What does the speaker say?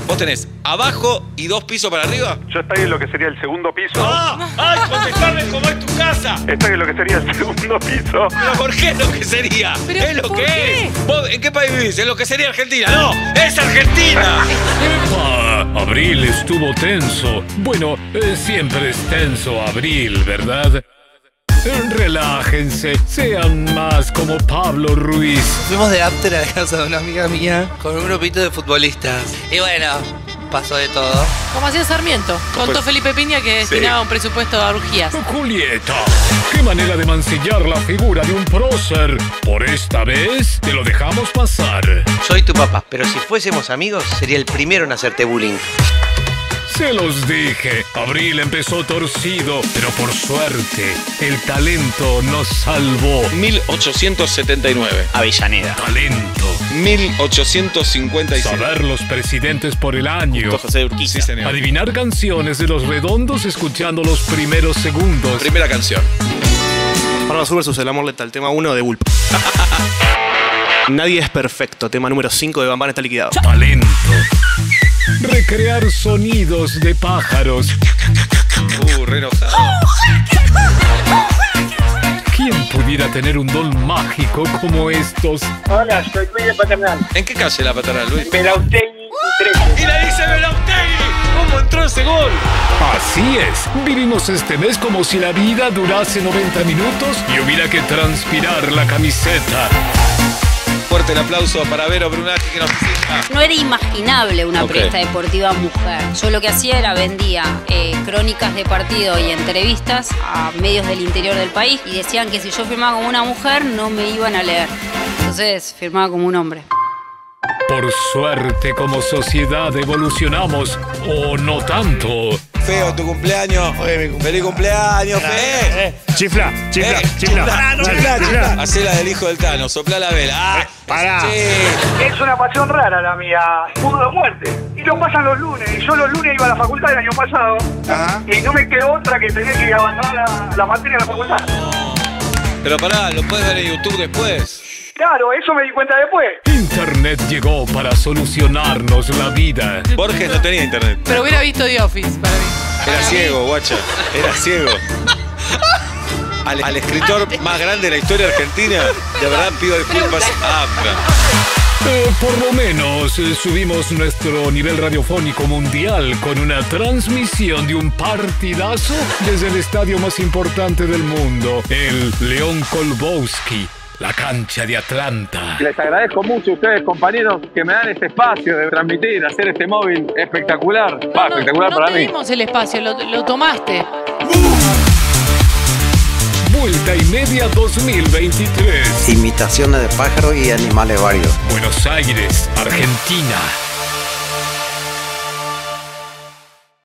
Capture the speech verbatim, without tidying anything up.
¿Vos tenés abajo y dos pisos para arriba? Yo estoy en lo que sería el segundo piso. ¡Ah! ¡Ay, contestame cómo es tu casa! Estoy en lo que sería el segundo piso. ¿Pero por qué es lo que sería? ¿Pero es lo por que qué? es. ¿Vos en qué país vivís? En lo que sería Argentina. ¡No! ¡Es Argentina! ¡Epa! Abril estuvo tenso. Bueno, eh, siempre es tenso Abril, ¿verdad? Relájense, sean más como Pablo Ruiz. Fuimos de after a la casa de una amiga mía con un grupito de futbolistas. Y bueno, pasó de todo. Como hacía Sarmiento. Contó Pues, Felipe Piña que destinaba sí. un presupuesto a orgías. Julieta, qué manera de mancillar la figura de un prócer. Por esta vez te lo dejamos pasar. Soy tu papá, pero si fuésemos amigos, sería el primero en hacerte bullying. Se los dije, Abril empezó torcido, pero por suerte, el talento nos salvó. mil ochocientos setenta y nueve. Avellaneda. Talento. mil ochocientos cincuenta y siete. Saber los presidentes por el año. Justo José de Urquiza. Sí, señor. Adivinar canciones de Los Redondos escuchando los primeros segundos. Primera canción. Barba Sur versus El Amor Letal, tema uno de Bulp. Nadie es perfecto, tema número cinco de Bambán está liquidado. Talento. Recrear sonidos de pájaros. Uh, re enojado. ¿Quién pudiera tener un don mágico como estos? Hola, soy Luis de Paternal. ¿En qué calle la paternal, Luis? Belautegui trece. ¡Y la dice Belautegui! ¿Cómo entró ese gol? Así es, vivimos este mes como si la vida durase noventa minutos y hubiera que transpirar la camiseta. Fuerte el aplauso para Vero Brunati que nos visita. No era imaginable una Ok. periodista deportiva mujer. Yo lo que hacía era vendía eh, crónicas de partido y entrevistas a medios del interior del país y decían que si yo firmaba como una mujer no me iban a leer. Entonces firmaba como un hombre. Por suerte como sociedad evolucionamos, o no tanto. Feo, tu cumpleaños. ¡Feliz cumpleaños, Fe! Chifla, chifla, Eh, chifla. chifla, chifla. Hacé la del hijo del Tano, soplá la vela. ¡Ah! Pará. Sí. Es una pasión rara la mía, fútbol o muerte. Y lo pasan los lunes. Y yo los lunes iba a la facultad el año pasado. Ajá. Y no me quedó otra que tener que abandonar la, la materia de la facultad. Pero pará, ¿lo puedes ver en YouTube después? Claro, eso me di cuenta después. Internet llegó para solucionarnos la vida. Borges no tenía internet. Pero hubiera visto The Office para mí. Era ciego, guacha. Era ciego. Al, al escritor más grande de la historia argentina, de verdad pido disculpas. Ah, Eh, por lo menos eh, subimos nuestro nivel radiofónico mundial con una transmisión de un partidazo desde el estadio más importante del mundo, el León Kolbowski, la cancha de Atlanta. Les agradezco mucho a ustedes, compañeros, que me dan este espacio de transmitir, hacer este móvil espectacular. Va, No, espectacular no para te mí. dimos el espacio, lo, lo tomaste. Vuelta y Media dos mil veintitrés. Imitaciones de pájaros y animales varios. Buenos Aires, Argentina.